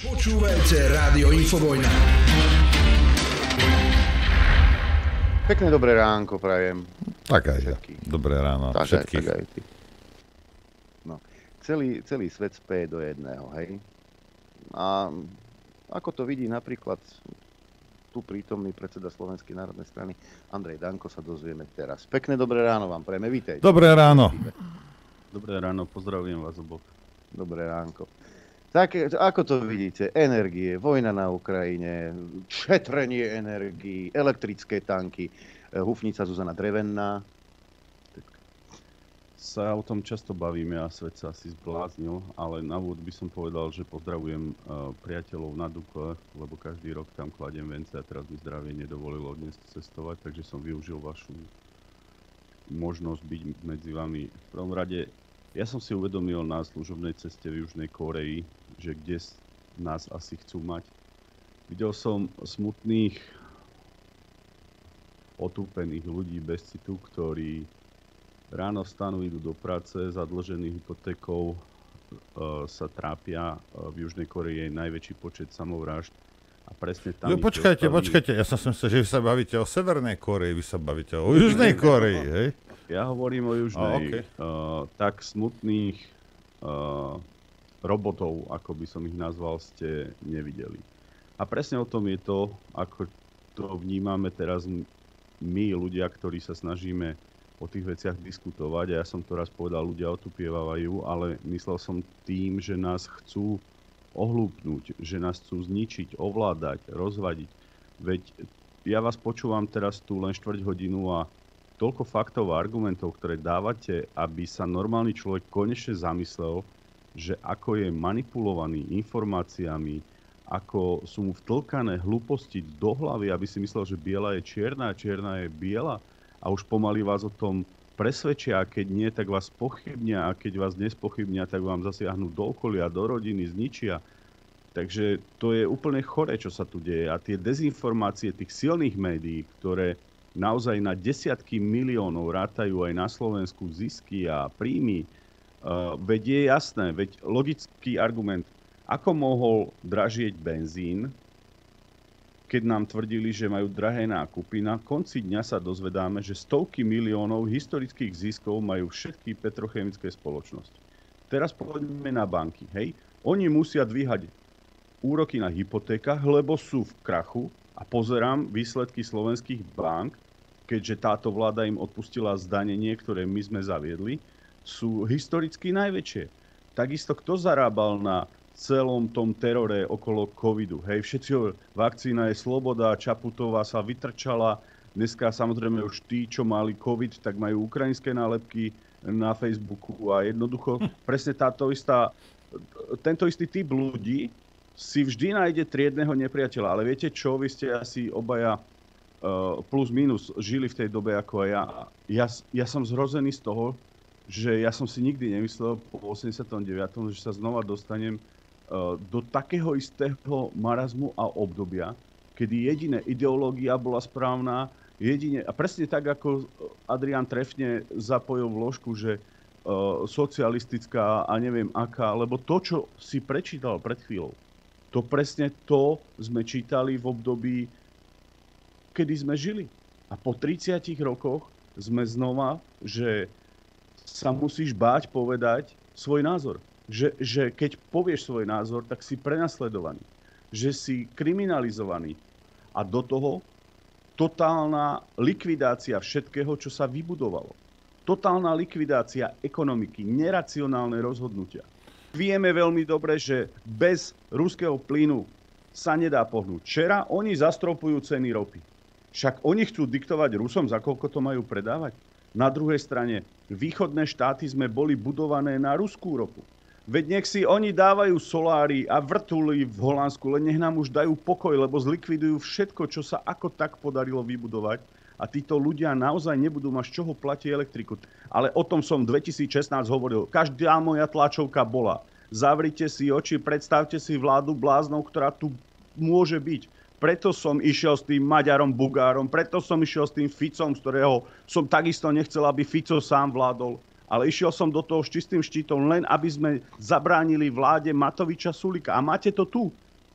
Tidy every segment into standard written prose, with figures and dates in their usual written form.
Počúvajte Rádio Infovojna. Pekné dobré ránko prajem. Tak aj všetkých. Dobré ráno všetkých. Tak aj ty. No, celý svet speje do jedného, hej? A ako to vidí napríklad tu prítomný predseda Slovenskej národnej strany Andrej Danko, sa dozvieme teraz. Pekné dobré ráno vám prejme, vítejte. Dobré ráno. Dobré ráno, pozdravujem vás oboch. Dobré ránko. Tak, ako to vidíte? Energie, vojna na Ukrajine, šetrenie energií, elektrické tanky, hufnica Zuzana Drevenná. Sa o tom často bavíme a svet sa asi zbláznil, ale na úvod by som povedal, že pozdravujem priateľov na Dukle, lebo každý rok tam kladiem vence a teraz mi zdravie nedovolilo dnes cestovať, takže som využil vašu možnosť byť medzi vami. V prvom rade, ja som si uvedomil na služobnej ceste v Južnej Kórei, že kde nás asi chcú mať. Videl som smutných, otúpených ľudí bez citu, ktorí ráno vstanú, idú do práce, zadlžení hypotékou, sa trápia. V Južnej Kórei je najväčší počet samovrážd. A presne tam... Počkajte, ja som si myslel, že vy sa bavíte o Severnej Kórei, vy sa bavíte o Južnej Kórei, hej? Ja hovorím o Južnej. Okay. Tak smutných robotov, ako by som ich nazval, ste nevideli. A presne o tom je to, ako to vnímame teraz my, ľudia, ktorí sa snažíme o tých veciach diskutovať. A ja som to raz povedal, ľudia otupievajú, ale myslel som tým, že nás chcú ohlúpnuť, že nás chcú zničiť, ovládať, rozvadiť. Veď ja vás počúvam teraz tu len 4 hodinu a toľko faktov a argumentov, ktoré dávate, aby sa normálny človek konečne zamyslel, že ako je manipulovaný informáciami, ako sú mu vtlkané hlúposti do hlavy, aby si myslel, že biela je čierna a čierna je biela a už pomaly vás o tom presvedčia, a keď nie, tak vás pochybnia a keď vás nespochybnia, tak vám zasiahnu do okolia, do rodiny, zničia. Takže to je úplne chore, čo sa tu deje. A tie dezinformácie tých silných médií, ktoré naozaj na desiatky miliónov rátajú aj na Slovensku zisky a príjmy, veď je jasné, veď logický argument, ako mohol dražieť benzín, keď nám tvrdili, že majú drahé nákupy. Na konci dňa sa dozvedáme, že stovky miliónov historických ziskov majú všetky petrochemické spoločnosti. Teraz poďme na banky. Hej? Oni musia dvíhať úroky na hypotékach, lebo sú v krachu a pozerám výsledky slovenských bank, keďže táto vláda im odpustila zdanenie, ktoré my sme zaviedli, sú historicky najväčšie. Takisto kto zarábal na celom tom terore okolo covidu? Hej, všetci hovorí, vakcína je sloboda, Čaputová sa vytrčala, dneska samozrejme už tí, čo mali covid, tak majú ukrajinské nálepky na Facebooku a jednoducho presne tento istý typ ľudí si vždy nájde triedneho nepriateľa. Ale viete čo, vy ste asi obaja plus minus žili v tej dobe ako aj ja. Ja som zhrozený z toho, že ja som si nikdy nemyslel po 89., že sa znova dostanem do takého istého marazmu a obdobia, kedy jediné ideológia bola správna, a presne tak, ako Adrián trefne zapojil vložku, že socialistická a neviem aká, lebo to, čo si prečítal pred chvíľou, to presne to sme čítali v období, kedy sme žili. A po 30 rokoch sme znova, že sa musíš báť povedať svoj názor. Že keď povieš svoj názor, tak si prenasledovaný. Že si kriminalizovaný. A do toho totálna likvidácia všetkého, čo sa vybudovalo. Totálna likvidácia ekonomiky, neracionálne rozhodnutia. Vieme veľmi dobre, že bez ruského plynu sa nedá pohnúť. Včera oni zastropujú ceny ropy. Však oni chcú diktovať Rusom, za koľko to majú predávať. Na druhej strane, východné štáty sme boli budované na ruskú ropu. Veď nech si oni dávajú solári a vrtuly v Holandsku, len nech nám už dajú pokoj, lebo zlikvidujú všetko, čo sa ako tak podarilo vybudovať. A títo ľudia naozaj nebudú mať z čoho platiť elektriku. Ale o tom som v 2016 hovoril. Každá moja tlačovka bola. Zavrite si oči, predstavte si vládu bláznov, ktorá tu môže byť. Preto som išiel s tým Maďarom Bugárom, preto som išiel s tým Ficom, z ktorého som takisto nechcel, aby Fico sám vládol. Ale išiel som do toho s čistým štítom, len aby sme zabránili vláde Matoviča Sulika. A máte to tu.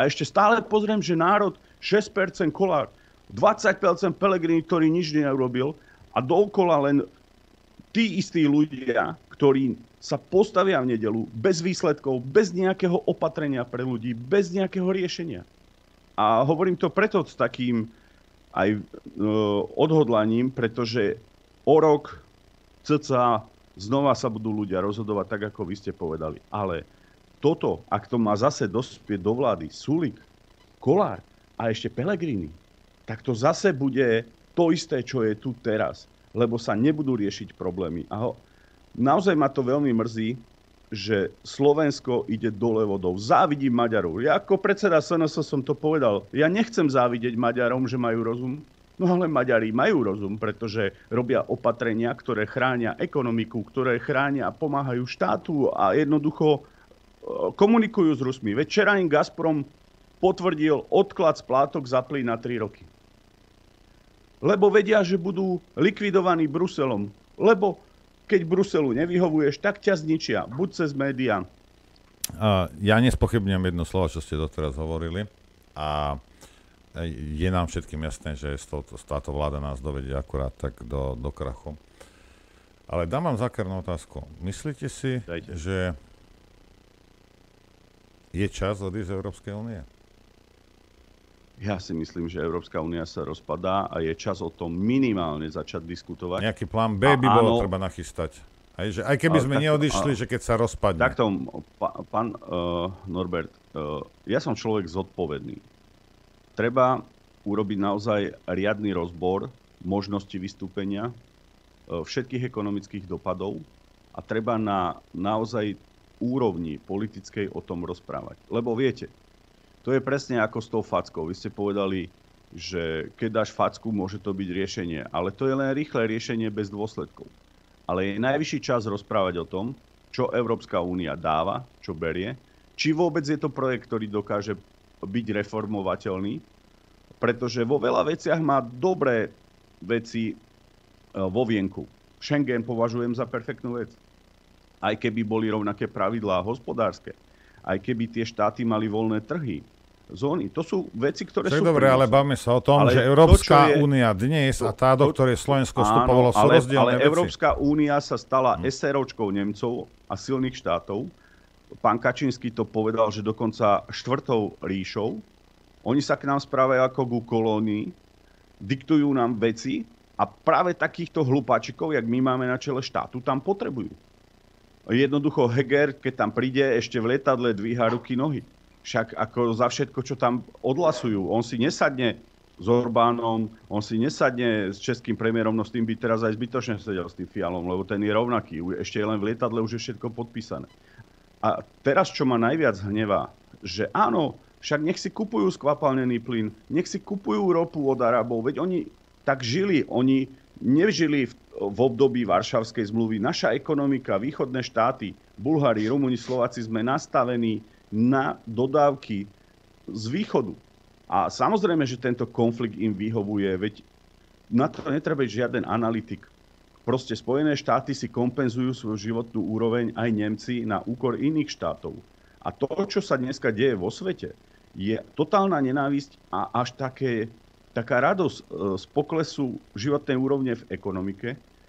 A ešte stále pozriem, že národ 6% Kollár, 20% Pellegrini, ktorý nič neurobil a dookola len tí istí ľudia, ktorí sa postavia v nedeľu bez výsledkov, bez nejakého opatrenia pre ľudí, bez nejakého riešenia. A hovorím to preto s takým aj odhodlaním, pretože o rok cca znova sa budú ľudia rozhodovať tak, ako vy ste povedali. Ale toto, ak to má zase dospieť do vlády Sulík, Kollár a ešte Pellegrini, tak to zase bude to isté, čo je tu teraz. Lebo sa nebudú riešiť problémy. A naozaj ma to veľmi mrzí, že Slovensko ide dole vodou. Závidím Maďarov. Ja ako predseda SNS som to povedal. Ja nechcem závidieť Maďarom, že majú rozum. No ale Maďari majú rozum, pretože robia opatrenia, ktoré chránia ekonomiku, ktoré chránia a pomáhajú štátu a jednoducho komunikujú s Rusmi. Veď včera im Gazprom potvrdil odklad splátok za plyn na 3 roky. Lebo vedia, že budú likvidovaní Bruselom. Lebo keď Bruselu nevyhovuješ, tak ťa zničia. Buď cez médiá. Ja nespochybňujem jedno slovo, čo ste doteraz hovorili. A je nám všetkým jasné, že táto vláda nás dovedie akurát tak do krachu. Ale dám vám zákernú otázku. Myslíte si, že je čas odísť z Európskej únie? Ja si myslím, že Európska únia sa rozpadá a je čas o tom minimálne začať diskutovať. Nejaký plán B by bolo treba nachystať. Aj keby sme neodišli, že keď sa rozpadne. Takto, pán Norbert, ja som človek zodpovedný. Treba urobiť naozaj riadny rozbor možnosti vystúpenia, všetkých ekonomických dopadov a treba na naozaj úrovni politickej o tom rozprávať. Lebo viete, to je presne ako s tou fackou. Vy ste povedali, že keď dáš facku, môže to byť riešenie. Ale to je len rýchle riešenie bez dôsledkov. Ale je najvyšší čas rozprávať o tom, čo Európska únia dáva, čo berie. Či vôbec je to projekt, ktorý dokáže byť reformovateľný. Pretože vo veľa veciach má dobré veci vo vienku. Schengen považujem za perfektnú vec. Aj keby boli rovnaké pravidlá hospodárske. Aj keby tie štáty mali voľné trhy, zóny. To sú veci, ktoré sú... Dobre, ale bavme sa o tom, že Európska únia dnes a tá, do ktorej Slovensko vstupovalo, sú rozdielne veci. Európska únia sa stala SROčkou Nemcov a silných štátov. Pán Kačínsky to povedal, že dokonca 4. ríšou. Oni sa k nám správajú ako ku kolónii, diktujú nám veci a práve takýchto hlupáčikov, jak my máme na čele štátu, tam potrebujú. Jednoducho Heger, keď tam príde, ešte v lietadle dvíha ruky, nohy. Však ako za všetko, čo tam odhlasujú. On si nesadne s Orbánom, on si nesadne s českým premiérom, no s tým by teraz aj zbytočne sedel s tým Fialom, lebo ten je rovnaký. Ešte je len v lietadle, už je všetko podpísané. A teraz, čo ma najviac hnevá, že áno, však nech si kupujú skvapalnený plyn, nech si kupujú ropu od Arabov, veď oni tak žili, oni nežili v období Varšavskej zmluvy. Naša ekonomika, východné štáty, Bulhári, Rumúni, Slováci sme nastavení na dodávky z východu. A samozrejme, že tento konflikt im vyhovuje, veď na to netreba byť žiaden analytik. Proste Spojené štáty si kompenzujú svoju životnú úroveň aj Nemci na úkor iných štátov. A to, čo sa dneska deje vo svete, je totálna nenávisť a až taká radosť z poklesu životnej úrovne v ekonomike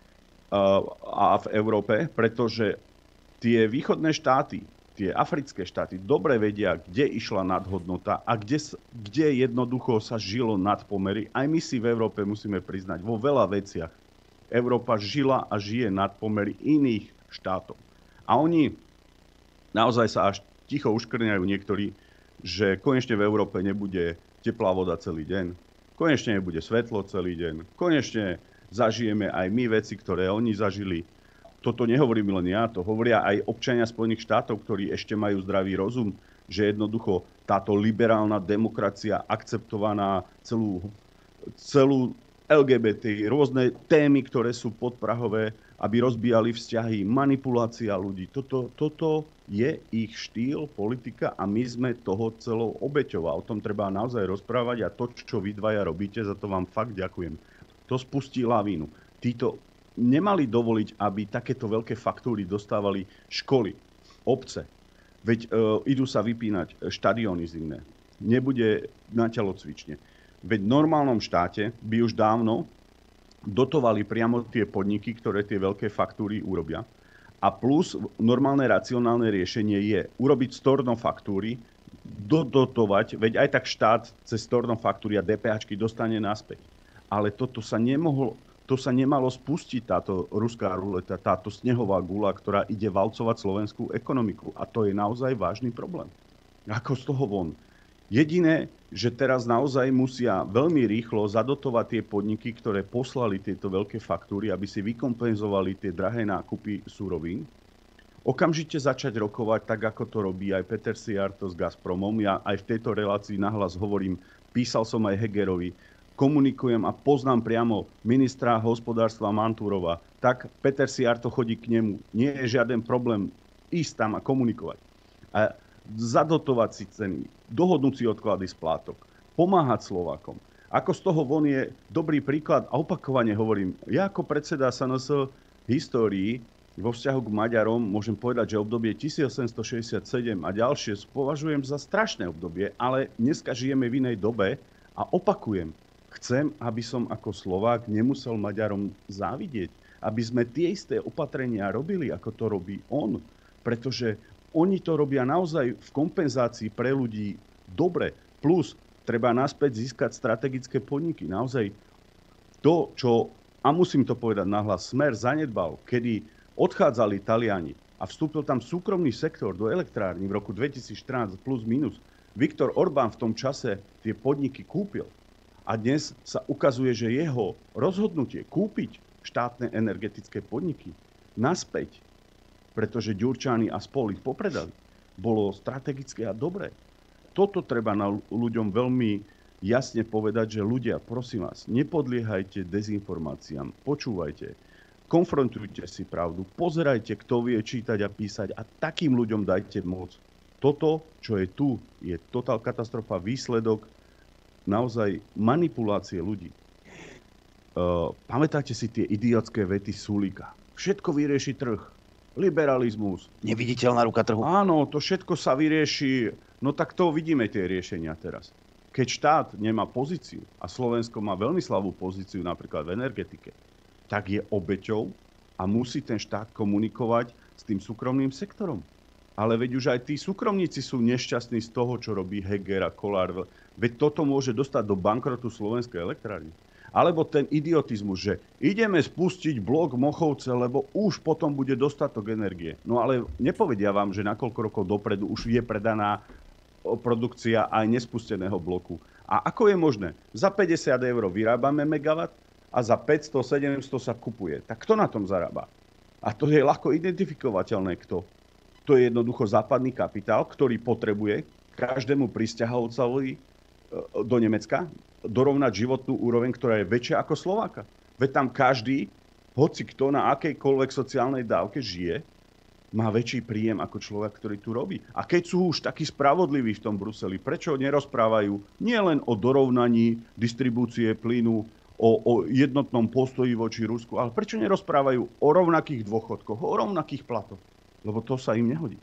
a v Európe, pretože tie východné štáty, tie africké štáty dobre vedia, kde išla nadhodnota a kde jednoducho sa žilo nad pomery. Aj my si v Európe musíme priznať, vo veľa veciach Európa žila a žije nad pomery iných štátov. A oni naozaj sa až ticho uškrňajú niektorí, že konečne v Európe nebude teplá voda celý deň, konečne nebude svetlo celý deň, konečne zažijeme aj my veci, ktoré oni zažili. Toto nehovorím len ja, to hovoria aj občania Spojených štátov, ktorí ešte majú zdravý rozum, že jednoducho táto liberálna demokracia, akceptovaná celú LGBT, rôzne témy, ktoré sú podprahové, aby rozbíjali vzťahy, manipulácia ľudí. Toto je ich štýl, politika a my sme toho celou obeťou. A o tom treba naozaj rozprávať a to, čo vy dvaja robíte, za to vám fakt ďakujem. To spustí lavínu. Títo nemali dovoliť, aby takéto veľké faktúry dostávali školy, obce. Veď idú sa vypínať štadióny zimné. nebude na telocvične. Veď v normálnom štáte by už dávno dotovali priamo tie podniky, ktoré tie veľké faktúry urobia. A plus normálne racionálne riešenie je urobiť storno faktúry, dotovať, veď aj tak štát cez storno faktúry a DPHky dostane naspäť. Ale to sa nemalo spustiť, táto ruská ruleta, táto snehová guľa, ktorá ide valcovať slovenskú ekonomiku. A to je naozaj vážny problém. Ako z toho von? Jediné, že teraz naozaj musia veľmi rýchlo zadotovať tie podniky, ktoré poslali tieto veľké faktúry, aby si vykompenzovali tie drahé nákupy surovín. Okamžite začať rokovať, tak ako to robí aj Peter Siarto s Gazpromom. Ja aj v tejto relácii nahlas hovorím, písal som aj Hegerovi, komunikujem a poznám priamo ministra hospodárstva Mantúrova. Tak Peter Siarto chodí k nemu. Nie je žiaden problém ísť tam a komunikovať. A zadotovať si ceny, dohodnúť si odklady splátok, pomáhať Slovákom. Ako z toho von je dobrý príklad, a opakovane hovorím, ja ako predseda SNS histórii vo vzťahu k Maďarom môžem povedať, že obdobie 1867 a ďalšie považujem za strašné obdobie, ale dneska žijeme v inej dobe a opakujem, chcem, aby som ako Slovák nemusel Maďarom závidieť, aby sme tie isté opatrenia robili, ako to robí on, pretože oni to robia naozaj v kompenzácii pre ľudí dobre. Plus treba naspäť získať strategické podniky. Naozaj to, čo, a musím to povedať nahlas, Smer zanedbal, kedy odchádzali Taliani a vstúpil tam súkromný sektor do elektrárny v roku 2014 plus minus. Viktor Orbán v tom čase tie podniky kúpil. A dnes sa ukazuje, že jeho rozhodnutie kúpiť štátne energetické podniky naspäť, pretože Ďurčány a spol ich popredali, bolo strategické a dobré. Toto treba na ľuďom veľmi jasne povedať, že ľudia, prosím vás, nepodliehajte dezinformáciám, počúvajte, konfrontujte si pravdu, pozerajte, kto vie čítať a písať a takým ľuďom dajte moc. Toto, čo je tu, je totál katastrofa, výsledok naozaj manipulácie ľudí. Pamätáte si tie idiotské vety Sulíka? Všetko vyrieši trh. Liberalizmus. Neviditeľná ruka trhu. Áno, to všetko sa vyrieši. No tak to vidíme tie riešenia teraz. Keď štát nemá pozíciu, a Slovensko má veľmi slabú pozíciu napríklad v energetike, tak je obeťou a musí ten štát komunikovať s tým súkromným sektorom. Ale veď už aj tí súkromníci sú nešťastní z toho, čo robí Heger a Kollár. Veď toto môže dostať do bankrotu slovenskej elektrárne. Alebo ten idiotizmus, že ideme spustiť blok Mochovce, lebo už potom bude dostatok energie. No ale nepovedia vám, že na koľko rokov dopredu už je predaná produkcia aj nespusteného bloku. A ako je možné? Za 50 eur vyrábame megawatt a za 500-700 sa kupuje. Tak kto na tom zarába? A to je ľahko identifikovateľné, kto. To je jednoducho západný kapitál, ktorý potrebuje každému prisťahovcovi do Nemecka dorovnať životnú úroveň, ktorá je väčšia ako Slováka. Veď tam každý, hoci kto na akejkoľvek sociálnej dávke žije, má väčší príjem ako človek, ktorý tu robí. A keď sú už takí spravodliví v tom Bruseli, prečo nerozprávajú nielen o dorovnaní distribúcie plynu, o jednotnom postoji voči Rusku, ale prečo nerozprávajú o rovnakých dôchodkoch, o rovnakých platoch? Lebo to sa im nehodí.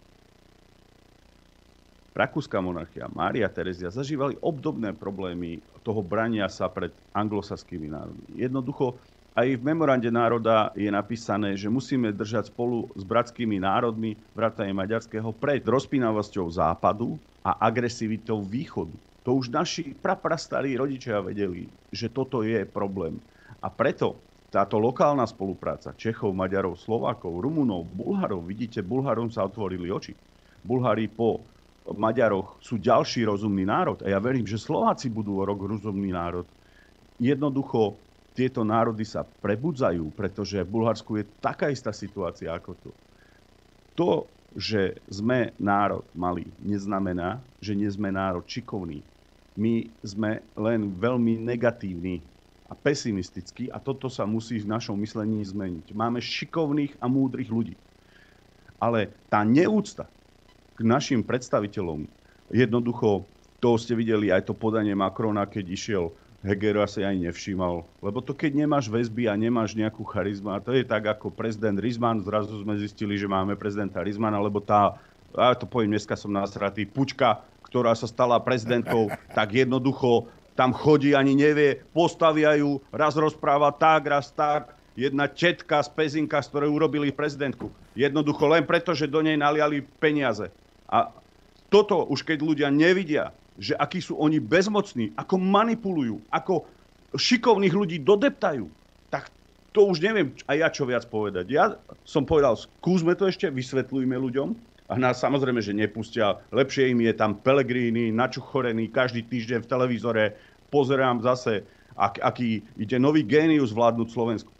Rakúska monarchia, Mária Terezia zažívali obdobné problémy toho brania sa pred anglosaskými národmi. Jednoducho aj v memorande národa je napísané, že musíme držať spolu s bratskými národmi, vrátane maďarského, pred rozpínavosťou západu a agresivitou východu. To už naši praprastarí rodičia vedeli, že toto je problém. A preto táto lokálna spolupráca Čechov, Maďarov, Slovákov, Rumunov, Bulharov, vidíte, Bulharom sa otvorili oči. Bulhári po Maďaroch sú ďalší rozumný národ a ja verím, že Slováci budú o rok rozumný národ. Jednoducho tieto národy sa prebudzajú, pretože v Bulharsku je taká istá situácia ako tu. To, že sme národ malý, neznamená, že nie sme národ šikovný. My sme len veľmi negatívni a pesimistickí a toto sa musí v našom myslení zmeniť. Máme šikovných a múdrych ľudí. Ale tá neúcta k našim predstaviteľom, jednoducho, to ste videli aj to podanie Macrona, keď išiel, Heger asi aj nevšímal. Lebo to, keď nemáš väzby a nemáš nejakú charizmu, a to je tak ako prezident Rizman, zrazu sme zistili, že máme prezidenta Rizmana, lebo tá, ja to poviem, dneska som nasratý, pučka, ktorá sa stala prezidentkou, tak jednoducho tam chodí, ani nevie, postavia ju, raz rozpráva tak, raz tak. Jedna tetka z Pezinka, z ktorej urobili prezidentku. Jednoducho len preto, že do nej naliali peniaze. A toto už keď ľudia nevidia, že akí sú oni bezmocní, ako manipulujú, ako šikovných ľudí dodeptajú, tak to už neviem aj ja čo viac povedať. Ja som povedal, skúsme to ešte, vysvetľujme ľuďom. A nás samozrejme, že nepustia. Lepšie im je tam Pellegrini, načuchorený, každý týždeň v televízore. Pozerám zase, aký ide nový génius vládnuť Slovensku.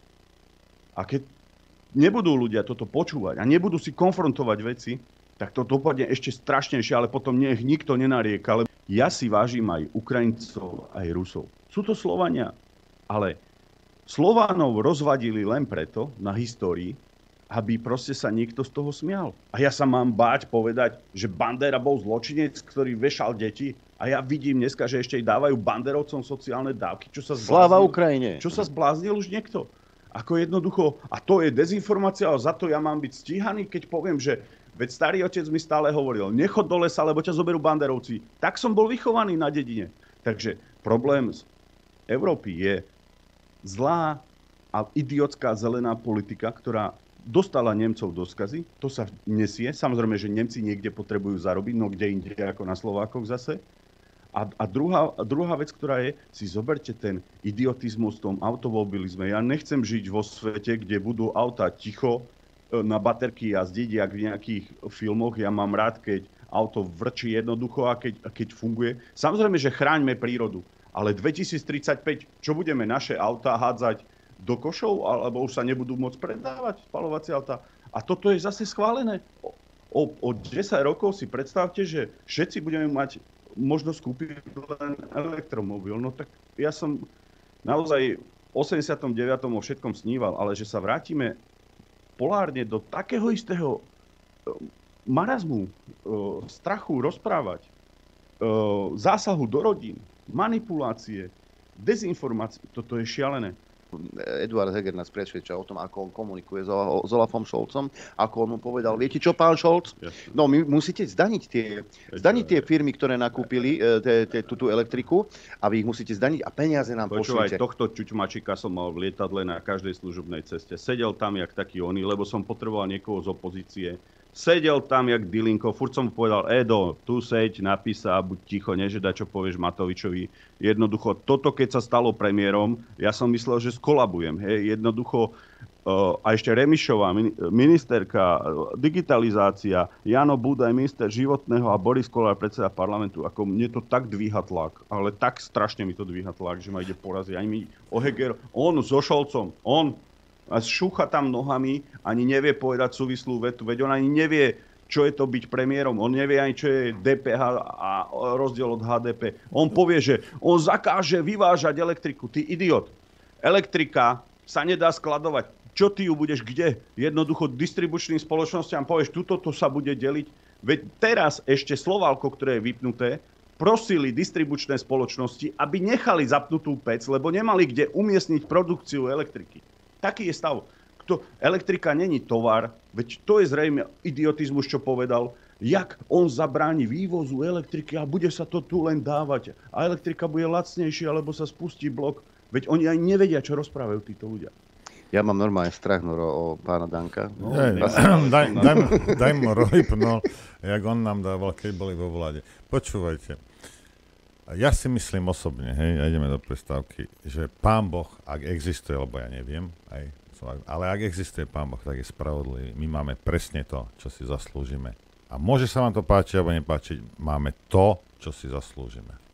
A keď nebudú ľudia toto počúvať a nebudú si konfrontovať veci, tak to dopadne ešte strašnejšie, ale potom nech nikto nenarieka. Ja si vážim aj Ukrajincov, aj Rusov. Sú to Slovania, ale Slovanov rozvadili len preto na histórii, aby proste sa niekto z toho smial. A ja sa mám báť povedať, že Bandera bol zločinec, ktorý vešal deti. A ja vidím dneska, že ešte dávajú banderovcom sociálne dávky. Čo sa zbláznil, Sláva Ukrajine! Čo sa zbláznil už niekto? Ako jednoducho, a to je dezinformácia, ale za to ja mám byť stíhaný, keď poviem, že veď starý otec mi stále hovoril, nechod do lesa, lebo ťa zoberú banderovci. Tak som bol vychovaný na dedine. Takže problém z Európy je zlá a idiotská zelená politika, ktorá dostala Nemcov do skazy. To sa nesie. Samozrejme, že Nemci niekde potrebujú zarobiť, no kde inde ako na Slovákoch zase. A druhá vec, ktorá je, si zoberte ten idiotizmus v tom automobilizme. Ja nechcem žiť vo svete, kde budú autá ticho na baterky jazdiť, jak v nejakých filmoch. Ja mám rád, keď auto vrčí jednoducho a keď funguje. Samozrejme, že chráňme prírodu. Ale 2035, čo budeme naše autá hádzať do košov, alebo už sa nebudú môcť predávať spaľovacie autá? A toto je zase schválené. O 10 rokov si predstavte, že všetci budeme mať možnosť kúpiť len elektromobil. No tak ja som naozaj v 89. o všetkom sníval, ale že sa vrátime polárne do takého istého marazmu, strachu rozprávať, zásahu do rodín, manipulácie, dezinformácie, toto je šialené. Eduard Heger nás presvedčal o tom, ako on komunikuje s Olafom Scholzom, ako on mu povedal, viete čo, pán Scholz? No, my musíte zdaniť tie firmy, ktoré nakúpili tú elektriku, a vy ich musíte zdaniť a peniaze nám pošlite. Tohto čučmačika som mal v lietadle na každej služobnej ceste. Sedel tam jak taký oný, lebo som potreboval niekoho z opozície. Sedel tam jak Dilinko, furt som mu povedal, Edo, tu seď, napísa, buď ticho, nežeda, čo povieš Matovičovi. Jednoducho, toto keď sa stalo premiérom, ja som myslel, že skolabujem. Hej. Jednoducho, a ešte Remišová, ministerka, digitalizácia, Jano Budaj, minister životného a Boris Kollár, predseda parlamentu. Ako mne to tak dvíha tlak, ale tak strašne mi to dvíha tlak, že ma ide poraziť. Ani mi Heger, on so Scholzom, on a šúcha tam nohami, ani nevie povedať súvislú vetu, veď on ani nevie, čo je to byť premiérom, on nevie ani, čo je DPH a rozdiel od HDP. On povie, že on zakáže vyvážať elektriku. Ty idiot. Elektrika sa nedá skladovať. Čo ty ju budeš kde? Jednoducho distribučným spoločnostiam povieš, tuto to sa bude deliť. Veď teraz ešte Slovalko, ktoré je vypnuté, prosili distribučné spoločnosti, aby nechali zapnutú pec, lebo nemali kde umiestniť produkciu elektriky. Taký je stav. Elektrika není tovar, veď to je zrejme idiotizmus, čo povedal. Jak on zabráni vývozu elektriky a bude sa to tu len dávať. A elektrika bude lacnejšia, alebo sa spustí blok. Veď oni aj nevedia, čo rozprávajú títo ľudia. Ja mám normálne strach, o pána Danka. No, daj mu rohypnul, jak on nám dával, keď boli vo vláde. Počúvajte. Ja si myslím osobne, hej, ideme do prestávky, že Pán Boh, ak existuje, lebo ja neviem, ale ak existuje Pán Boh, tak je spravodlivý. My máme presne to, čo si zaslúžime. A môže sa vám to páčiť, alebo nepáčiť, máme to, čo si zaslúžime.